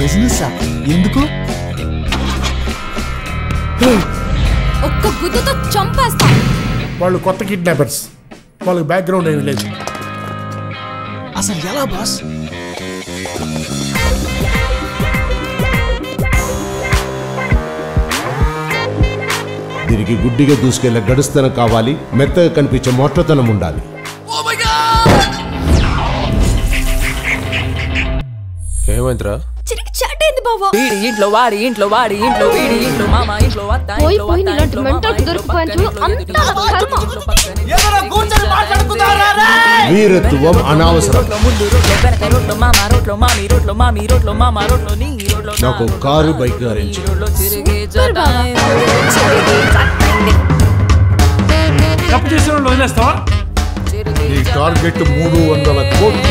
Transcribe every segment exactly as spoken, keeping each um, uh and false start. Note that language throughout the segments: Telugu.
బిజినెస్ ఎందుకు? ఒక్క గుద్దుతో చంపేస్తా. వాళ్ళు కొత్త కిడ్నాపర్స్, వాళ్ళకి బ్యాక్గ్రౌండ్ ఏమీ లేదు. అసలు ఎలా బాస్? దీనికి గుడ్డిగా దూసుకెళ్లే గడుస్తనం కావాలి, మెత్తగా కనిపించే మొట్టతనం ఉండాలి. ఏమైందిరా? వీడి ఇంట్లో వాడి ఇంట్లో వాడి ఇంట్లో వీడి ఇంట్లో మామ ఇంట్లో అత్త ఇంట్లో అత్త ఇంట్లో మెంటల్ దొరికిపోయించు అంతా కర్మ. వీరత్వం అనవసరం. ముందు రోడ్లో వెనక రోడ్లో మామ రోడ్లో మామి రోడ్లో మామి రోడ్లో మామ రోడ్లో నీ రోడ్లో నాకు కారు బైక్ అరేంజ్. తప్పు చేసిన వాళ్ళు వదిలేస్తావా? నీ టార్గెట్ మూడు వందల కోట్లు.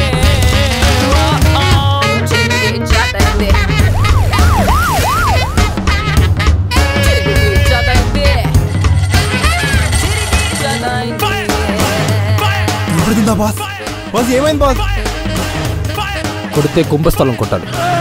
బాస్ బాస్ ఏమైంది బాస్? కొడితే కుంభస్థలం కొట్టాలి.